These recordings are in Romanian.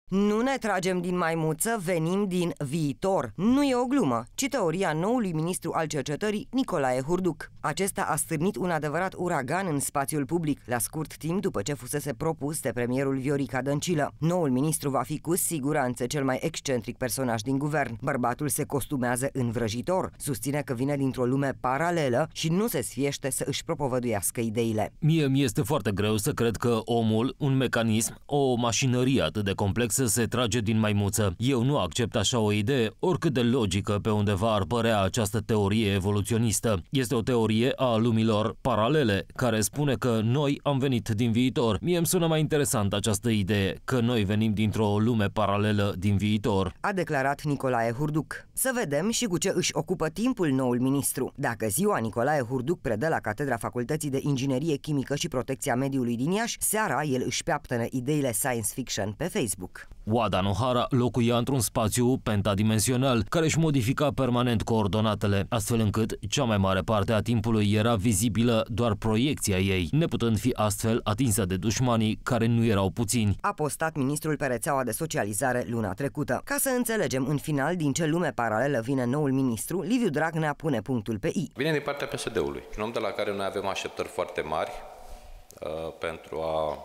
Nu ne tragem din maimuță, venim din viitor. Nu e o glumă, ci teoria noului ministru al cercetării, Nicolae Hurduc. Acesta a stârnit un adevărat uragan în spațiul public, la scurt timp după ce fusese propus de premierul Viorica Dăncilă. Noul ministru va fi cu siguranță cel mai excentric personaj din guvern. Bărbatul se costumează în vrăjitor, susține că vine dintr-o lume paralelă și nu se sfiește să își propovăduiască ideile. Mie mi-este foarte greu să cred că omul, un mecanism, o mașinărie atât de complexă se trage din maimuță. Eu nu accept așa o idee, oricât de logică pe undeva ar părea această teorie evoluționistă. Este o teorie a lumilor paralele, care spune că noi am venit din viitor. Mie îmi sună mai interesant această idee, că noi venim dintr-o lume paralelă din viitor, a declarat Nicolae Hurduc. Să vedem și cu ce își ocupă timpul noul ministru. Dacă ziua Nicolae Hurduc predă la Catedra Facultății de Inginerie Chimică și Protecția Mediului din Iași, seara el își peaptănă ideile science fiction pe Facebook. Wada Nohara locuia într-un spațiu pentadimensional, care își modifica permanent coordonatele, astfel încât cea mai mare parte a timpului era vizibilă doar proiecția ei, neputând fi astfel atinsă de dușmanii care nu erau puțini. A postat ministrul pe rețeaua de socializare luna trecută. Ca să înțelegem în final din ce lume paralelă vine noul ministru, Liviu Dragnea pune punctul pe I. Vine din partea PSD-ului, un om de la care noi avem așteptări foarte mari pentru a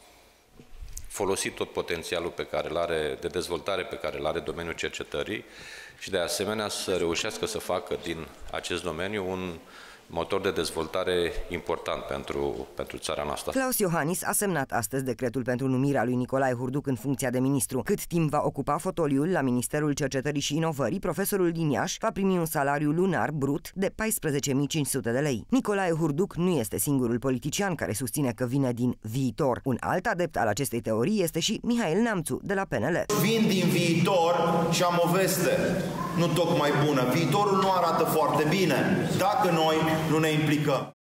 folosi tot potențialul pe care îl are, de dezvoltare pe care îl are domeniul cercetării și de asemenea să reușească să facă din acest domeniu un motor de dezvoltare important pentru țara noastră. Claus Iohannis a semnat astăzi decretul pentru numirea lui Nicolae Hurduc în funcția de ministru. Cât timp va ocupa fotoliul la Ministerul Cercetării și Inovării, profesorul din Iași va primi un salariu lunar brut de 14.500 de lei. Nicolae Hurduc nu este singurul politician care susține că vine din viitor. Un alt adept al acestei teorii este și Mihail Neamțu, de la PNL. Vin din viitor și am o veste nu tocmai bună. Viitorul nu arată foarte bine dacă noi nu ne implicăm.